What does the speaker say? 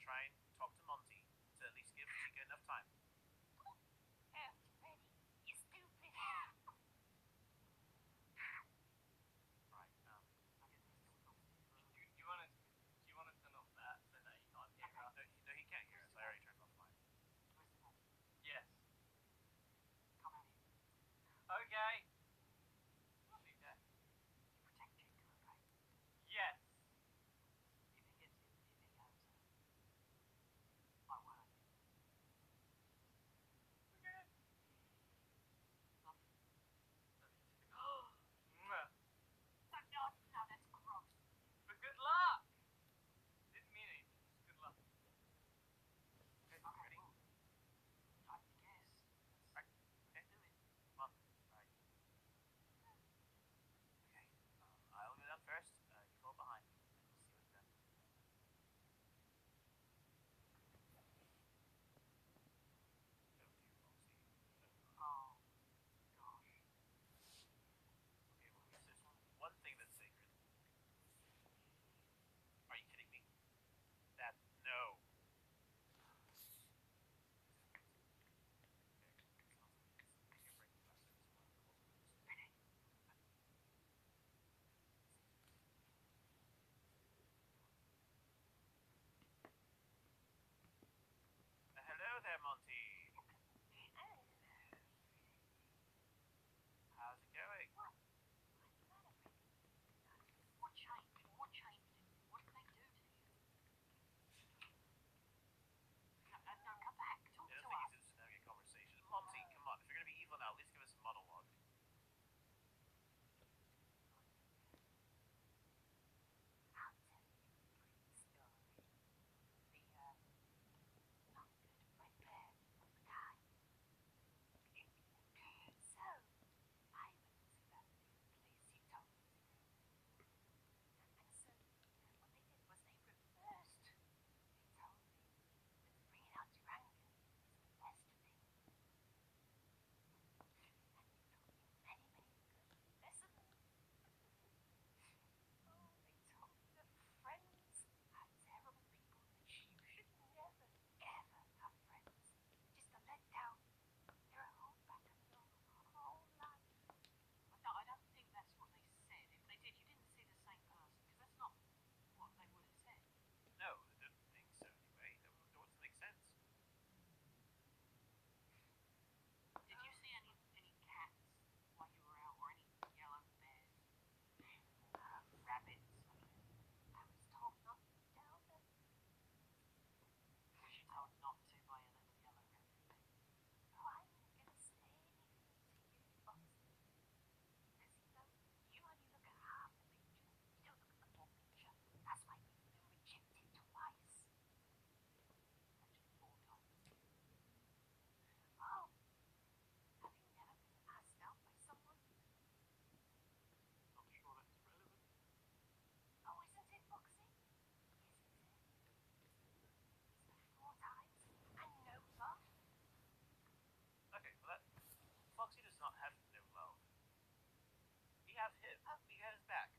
try and talk to Monty to at least give Chica enough time. Ready? You stupid. Right. Do you want to turn off that so that he can't hear us? No, he can't hear us. I already turned off mine. Yes. Come out here. Okay. You protect Chica, okay? Yes. If he hurts her, I will hurt you. Okay. Love you. Mwah. No, that's gross. But good luck. Didn't mean it. Just good luck. Okay, Okay, ready? well, I guess. Right. Okay. Do it. Come on. Right. Okay. I'll go down first. You follow behind me, and we'll see what's done. Oh dear, Foxy. Oh, gosh. Okay, well, there's one thing that's sacred. Are you kidding me? That no. Hello there, Monty. How's it going? What changed? What changed? What did they do to you? No, come back. Talk I to don't think us. he's interested in having a conversation. Monty, come on. If you're gonna be evil now, at least give us a monologue. I'll tell you a brief story. The, not good Fred Bear guy. So, I went to that little place you told me to go to. And so, what they did was they reversed. They told me that bringing out your anger is the best thing. And they taught me many, many good lessons. Oh, they told me that friends are terrible people, that you should never, ever have friends. Just a letdown. They're a holdback of your whole life. No, I don't think that's what they said. If they did, you didn't see the same person, because that's not what they would have said. No, I don't think so anyway. That doesn't make sense. Did you see any cats while you were out, or any yellow bears? Rabbits? I was told not to tell them. Was you told not to by a little yellow rabbit? Oh, I'm not going to say anything to you, Foxy. Because, you only look at half the picture. You don't look at the whole picture. That's why you've been rejected twice. Actually, 4 times. Oh, have you never been asked out by someone? Not sure that's relevant. Oh, isn't it, Foxy? Isn't it? It's the 4 times and no love. Okay, well Foxy does not have no love. He has him. He had his back.